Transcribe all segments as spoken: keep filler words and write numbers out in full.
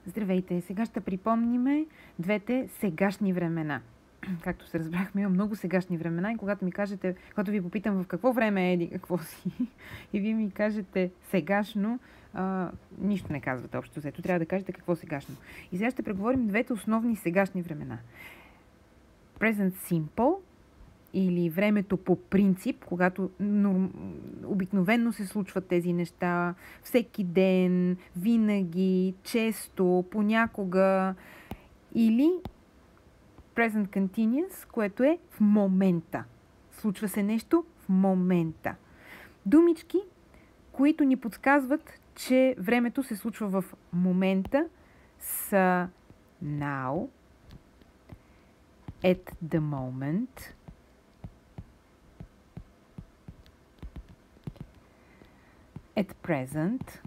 Здравейте! Сега ще припомниме двете сегашни времена. Както се разбрахме, има много сегашни времена и когато ми кажете, когато ви попитам в какво време е еди, какво си, и вие ми кажете сегашно, а, нищо не казвате общо взето. Трябва да кажете какво сегашно. И сега ще преговорим двете основни сегашни времена. Present Simple или времето по принцип, когато норм... обикновенно се случват тези неща, всеки ден, винаги, често, понякога, или Present Continuous, което е в момента. Случва се нещо в момента. Думички, които ни подсказват, че времето се случва в момента, са now, at the moment, at present,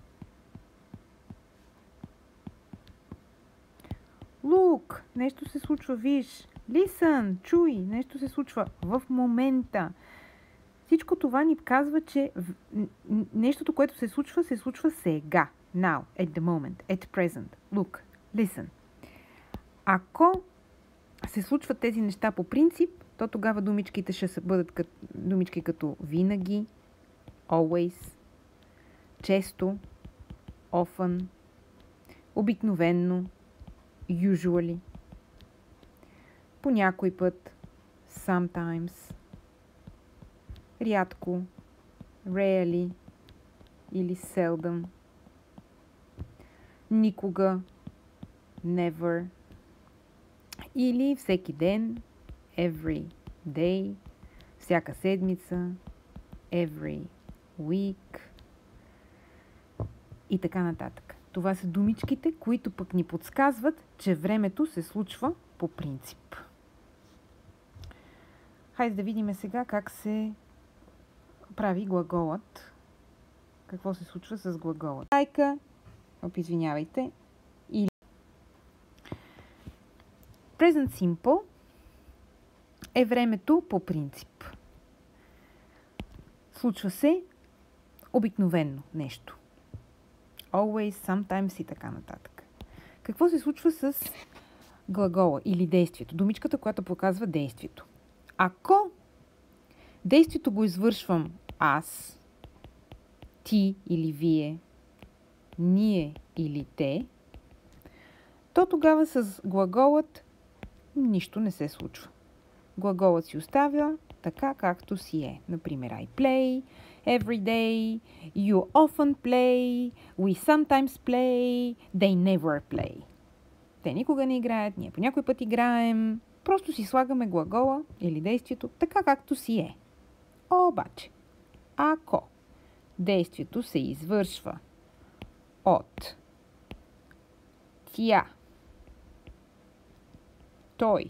look, нещо се случва, виж, listen, чуй, нещо се случва в момента. Всичко това ни казва, че нещото, което се случва, се случва сега. Now, at the moment, at present, look, listen. Ако се случват тези неща по принцип, то тогава думичките ще бъдат като, думички като винаги, always, често, often, обикновенно, usually, по някой път, sometimes, рядко, rarely или seldom, никога, never, или всеки ден, every day, всяка седмица, every week и така нататък. Това са думичките, които пък ни подсказват, че времето се случва по принцип. Хайде да видим сега как се прави глаголът. Какво се случва с глаголът. Лайка, оп, извинявайте. Или Present Simple е времето по принцип. Случва се обикновено нещо. Always, sometimes и така нататък. Какво се случва с глагола или действието? Думичката, която показва действието. Ако действието го извършвам аз, ти или вие, ние или те, то тогава с глаголът нищо не се случва. Глаголът си оставя така, както си е. Например, I play every day, you often play, we sometimes play, they never play. Те никога не играят, ние по някой път играем. Просто си слагаме глагола или действието така, както си е. Обаче, ако действието се извършва от тя, той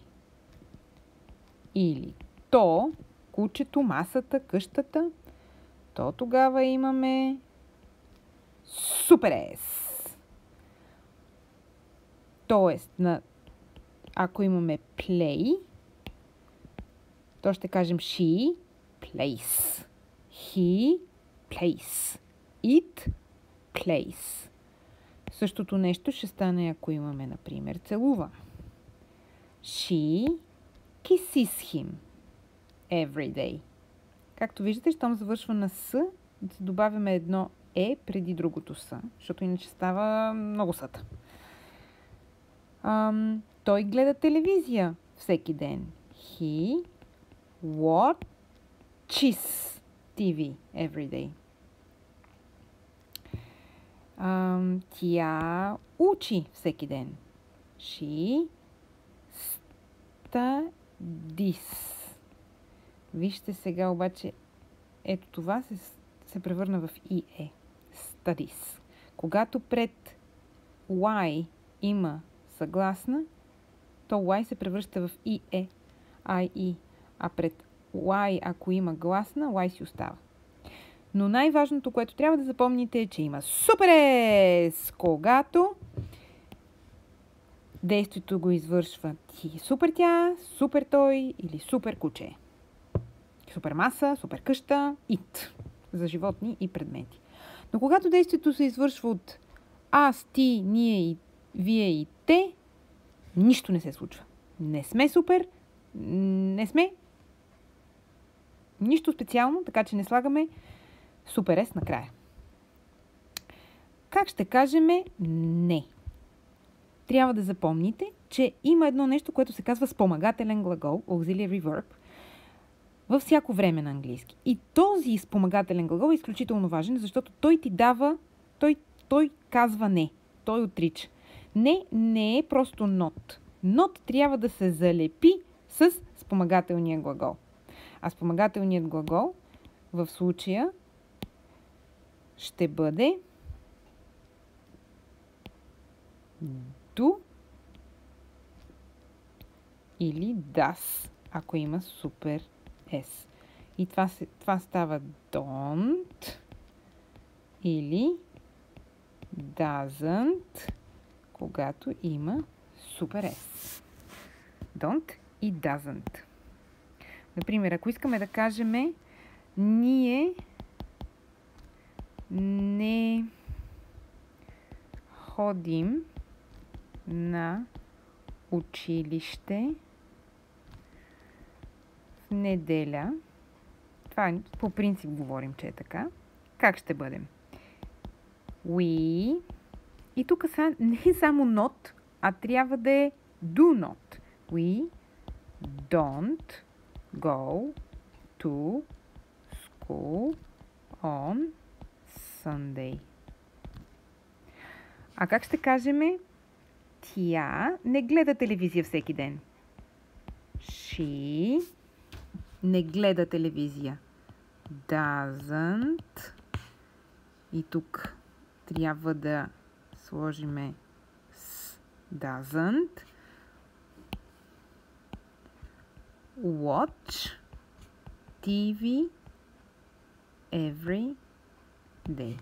или то, кучето, масата, къщата, то тогава имаме супер ес. Тоест, на, ако имаме play, то ще кажем she plays, he plays, it plays. Същото нещо ще стане, ако имаме, например, целува. She kisses him every day. Както виждате, щом завършва на с, да се добавяме едно е преди другото с, защото иначе става много съд. Ам, той гледа телевизия всеки ден. He watches ти ви every day. Ам, тя учи всеки ден. She studies. Вижте сега обаче, ето това се, се превърна в и е. Studies. Когато пред Y има съгласна, то Y се превръща в и е. I, E. А пред Y, ако има гласна, Y си остава. Но най-важното, което трябва да запомните е, че има супер ес, когато действието го извършва ти, супер тя, супер той или супер куче. Супер маса, супер къща, it. За животни и предмети. Но когато действието се извършва от аз, ти, ние и вие и те, нищо не се случва. Не сме супер, не сме нищо специално, така че не слагаме супер С накрая. Как ще кажем не? Трябва да запомните, че има едно нещо, което се казва спомагателен глагол, auxiliary verb, във всяко време на английски. И този спомагателен глагол е изключително важен, защото той ти дава, той, той казва не, той отрича. Не, не е просто not. Not трябва да се залепи с спомагателния глагол. А спомагателният глагол в случая ще бъде do или does, ако има супер S. И това, се, това става don't или doesn't, когато има супер S. Don't и doesn't. Например, ако искаме да кажем ние не ходим на училище в неделя. Това по принцип говорим, че е така. Как ще бъдем? We. И тук са, не е само not, а трябва да е do not. We don't go to school on Sunday. А как ще кажем? Тя не гледа телевизия всеки ден. She не гледа телевизия. Doesn't. И тук трябва да сложиме с doesn't. Watch ти ви every day.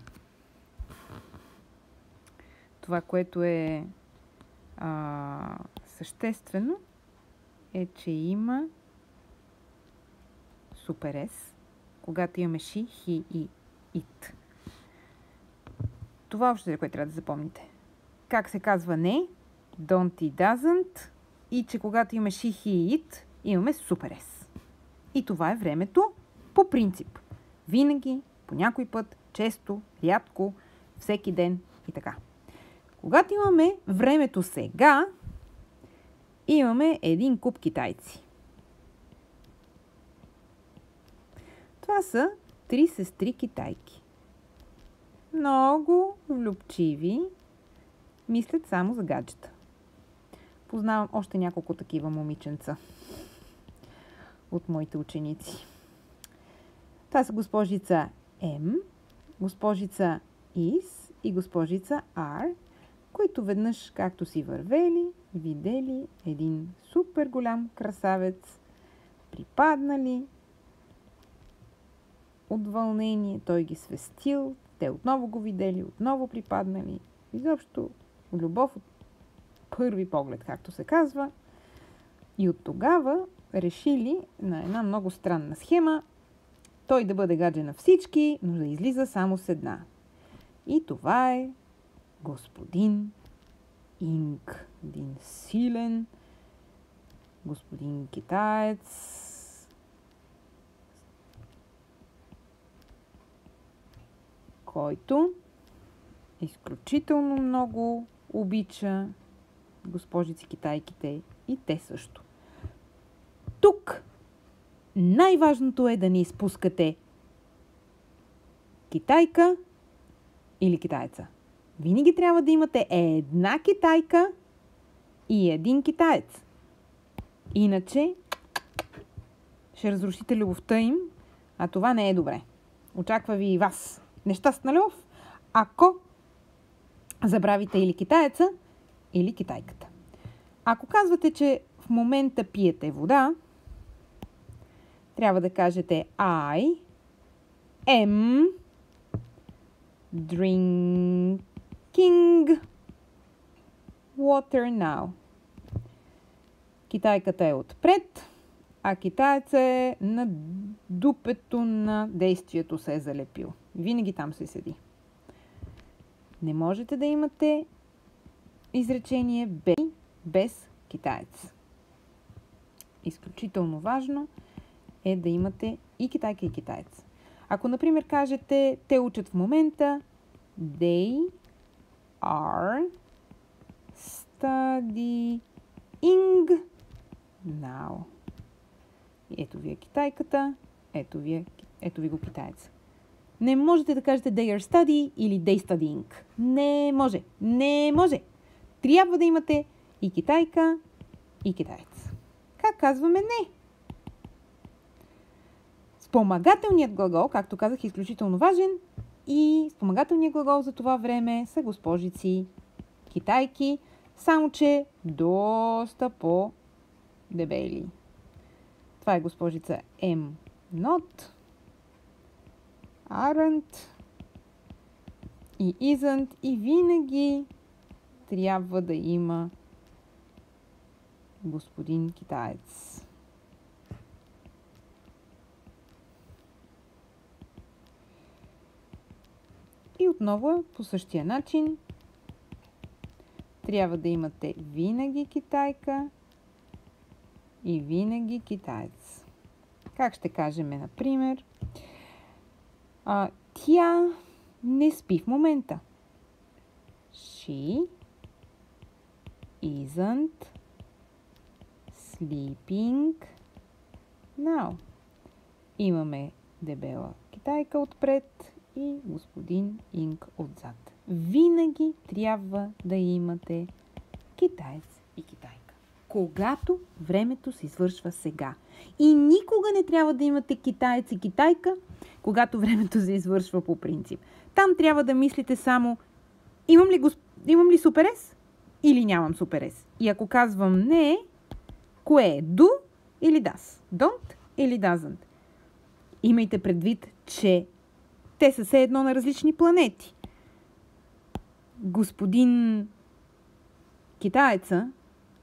Това, което е а, съществено, е, че има супер С, когато имаме she, he и it. Това още е, което трябва да запомните. Как се казва не, don't и doesn't, и че когато имаме she, he и it, имаме супер С. И това е времето по принцип. Винаги, по някой път, често, рядко, всеки ден и така. Когато имаме времето сега, имаме един куп китайци. Това са три сестри китайки. Много влюбчиви, мислят само за гаджета. Познавам още няколко такива момиченца от моите ученици. Това са госпожица М, госпожица Is и госпожица R, които веднъж, както си вървели, видели един супер голям красавец, припаднали от вълнение, той ги свестил, те отново го видели, отново припаднали. Изобщо любов от първи поглед, както се казва. И от тогава решили на една много странна схема той да бъде гадже на всички, но да излиза само с една. И това е господин Инг. Един силен господин китаец, който изключително много обича госпожици китайките и те също. Тук най-важното е да не изпускате китайка или китаеца. Винаги трябва да имате една китайка и един китаец. Иначе ще разрушите любовта им, а това не е добре. Очаква ви и вас нещастна любов, ако забравите или китаеца, или китайката. Ако казвате, че в момента пиете вода, трябва да кажете I am drinking water now. Китайката е отпред, а китаеца е на дупето на действието се е залепил. Винаги там се седи. Не можете да имате изречение без, без китаец. Изключително важно е да имате и китайка, и китаец. Ако, например, кажете, те учат в момента, they are studying now. Ето ви е китайката, ето ви, е, ето ви го китаец. Не можете да кажете they are study или they studying. Не може. Не може. Трябва да имате и китайка, и китаец. Как казваме не? Спомагателният глагол, както казах, е изключително важен и спомагателният глагол за това време са госпожици китайки, само че доста по-дебели. Това е госпожица am not, aren't и isn't и винаги трябва да има господин китаец. И отново по същия начин трябва да имате винаги китайка и винаги китаец. Как ще кажем, например, а, тя не спи в момента. She isn't sleeping now. Имаме дебела китайка отпред и господин Инг отзад. Винаги трябва да имате китаец и китайка. Когато времето се извършва сега. И никога не трябва да имате китаец и китайка, когато времето се извършва по принцип. Там трябва да мислите само имам ли, госп... имам ли суперес или нямам суперес. И ако казвам не, кое е? Do или does? Don't или doesn't? Имайте предвид, че те са все едно на различни планети. Господин китаеца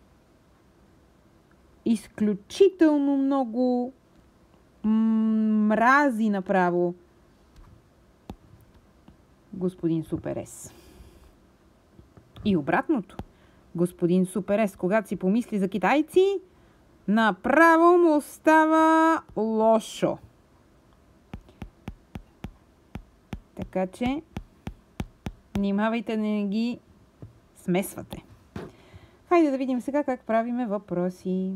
изключително много мрази направо господин Суперес. И обратното. Господин Суперес, когато си помисли за китайци, направо му става лошо. Така че внимавайте да не ги смесвате. Хайде да видим сега как правиме въпроси.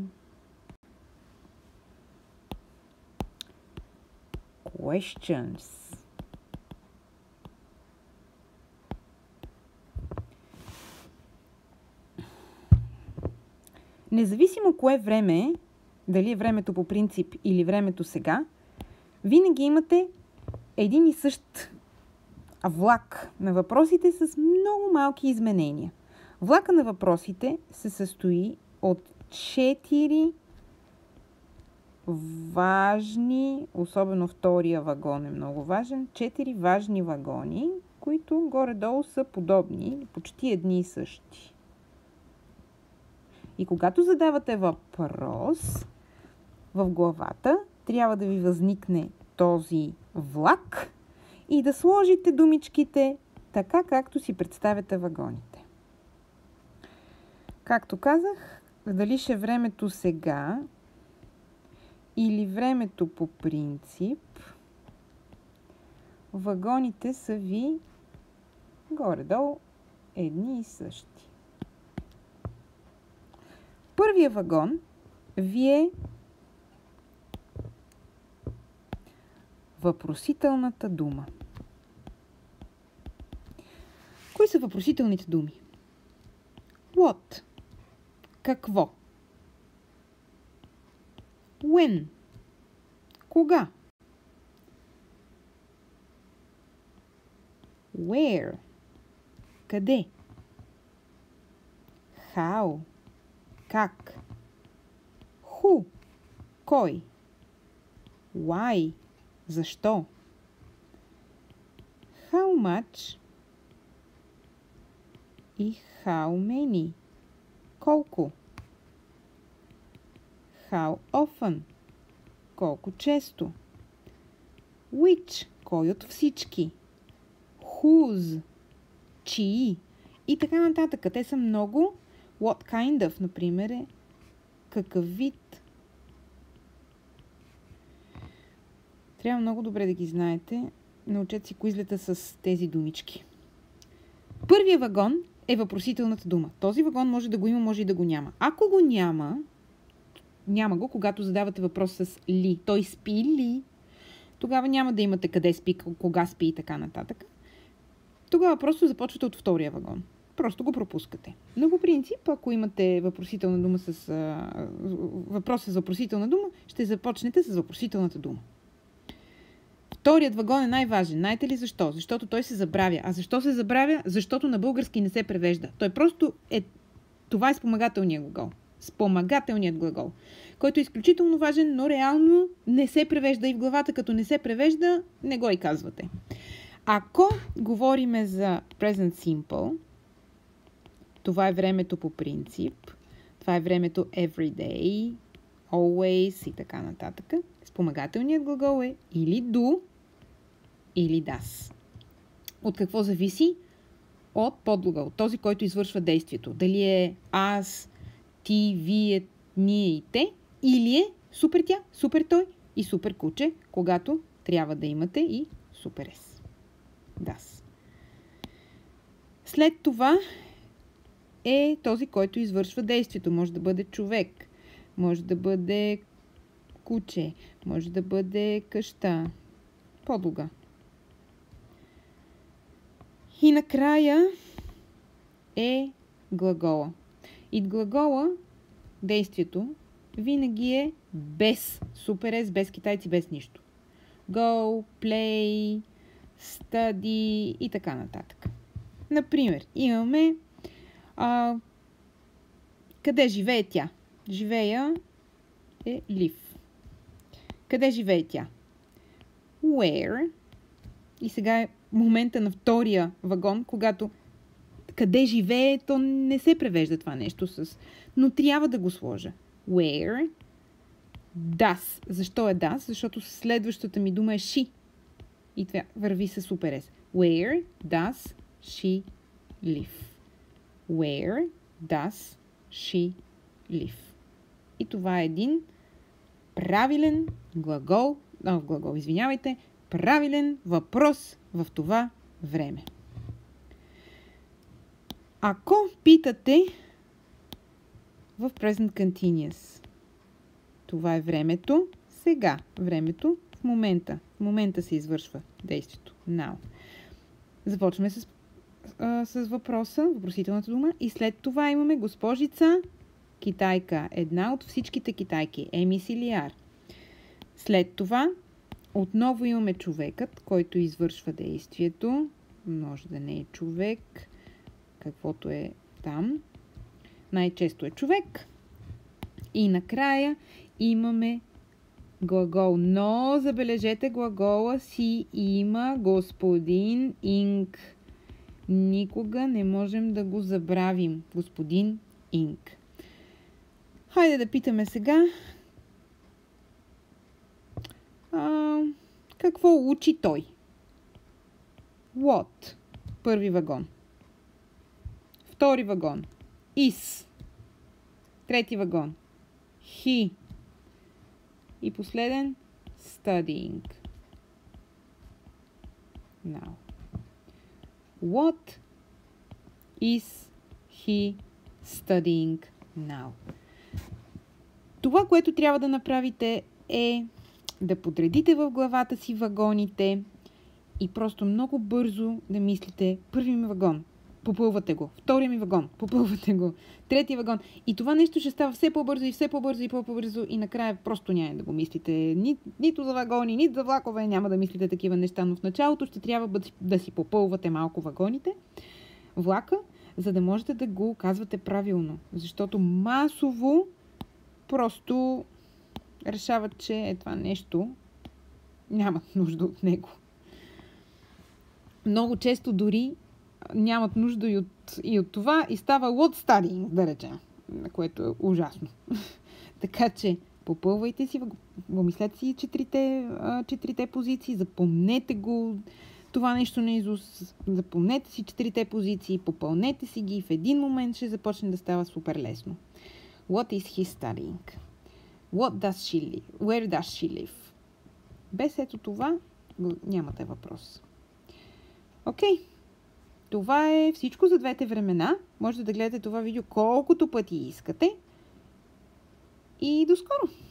Questions. Независимо кое време е, дали е времето по принцип или времето сега, винаги имате един и същ влак на въпросите с много малки изменения. Влака на въпросите се състои от четири важни, особено втория вагон е много важен, четири важни вагони, които горе-долу са подобни, почти едни и същи. И когато задавате въпрос, в главата трябва да ви възникне този влак и да сложите думичките така, както си представяте вагоните. Както казах, дали ще времето сега или времето по принцип, вагоните са ви горе-долу едни и същи. Първия вагон ви е въпросителната дума. Кои са въпросителните думи? What? Какво? When? Кога? Where? Къде? How? Как? Who? Кой? Why? Защо? How much? И how many? Колко? How often? Колко често? Which? Кой от всички? Whose? Чии? и така нататък. Те са много. What kind of, например, е какъв вид. Трябва много добре да ги знаете. Научете си куизлета с тези думички. Първия вагон е въпросителната дума. Този вагон може да го има, може и да го няма. Ако го няма, няма го, когато задавате въпрос с ли. Той спи ли? Тогава няма да имате къде спи, кога спи и така нататък. Тогава просто започвате от втория вагон. Просто го пропускате. Но по принцип, ако имате въпросителна дума с а, въпрос с въпросителна дума, ще започнете с въпросителната дума. Вторият вагон е най-важен. Знаете ли защо? Защото той се забравя. А защо се забравя? Защото на български не се превежда. Той просто е... Това е спомагателният глагол. Спомагателният глагол, който е изключително важен, но реално не се превежда и в главата, като не се превежда, не го и казвате. Ако говориме за present simple, това е времето по принцип, това е времето every day, always и така нататък. Спомагателният глагол е или do, или does. От какво зависи? От подглагол, този, който извършва действието. Дали е аз, ти, вие, ние и те, или е супер тя, супер той и супер куче, когато трябва да имате и супер ес. Das. След това е този, който извършва действието. Може да бъде човек, може да бъде куче, може да бъде къща, подлога. И накрая е глагола. И глагола, действието, винаги е без супер ес, без китайци, без нищо. Go, play, study и така нататък. Например, имаме а, къде живее тя? Живея е live. Къде живее тя? Where. И сега е момента на втория вагон, когато къде живее, то не се превежда това нещо с... Но трябва да го сложа. Where does. Защо е does? Защото следващата ми дума е she. И това върви с супер ес. Where does she live? Where does she live? И това е един правилен глагол, а, глагол, извинявайте, правилен въпрос в това време. Ако питате в present continuous, това е времето сега, времето в момента. В момента се извършва действието. Now. Започваме с, а, с въпроса, въпросителната дума и след това имаме госпожица китайка. Една от всичките китайки. Емис или Ар. След това отново имаме човекът, който извършва действието. Може да не е човек, каквото е там. Най-често е човек. И накрая имаме глагол. Но забележете, глагола си има господин Инг. Никога не можем да го забравим. Господин Инг. Хайде да питаме сега. А, какво учи той? What? Първи вагон. Втори вагон. Is. Трети вагон. He. И последен. Studying. Now. What is he studying now? Това, което трябва да направите е да подредите в главата си вагоните и просто много бързо да мислите първи ми вагон. Попълвате го. Втория ми вагон. Попълвате го. Третия вагон. И това нещо ще става все по-бързо и все по-бързо и по-бързо и накрая просто няма да го мислите. Ни, нито за вагони, нито за влакове няма да мислите такива неща, но в началото ще трябва да си попълвате малко вагоните, влака, за да можете да го казвате правилно. Защото масово просто решават, че е това нещо нямат нужда от него. Много често дори нямат нужда и от, и от това и става what studying, да речем, което е ужасно. Така че попълвайте си, помислете си четирите, четирите позиции, запомнете го, това нещо на изус. Запомнете си четирите позиции, попълнете си ги и в един момент ще започне да става супер лесно. What is he studying? What does she live? Where does she live? Без ето това нямате въпрос. Окей. Okay. Това е всичко за двете времена. Можете да гледате това видео колкото пъти искате. И до скоро!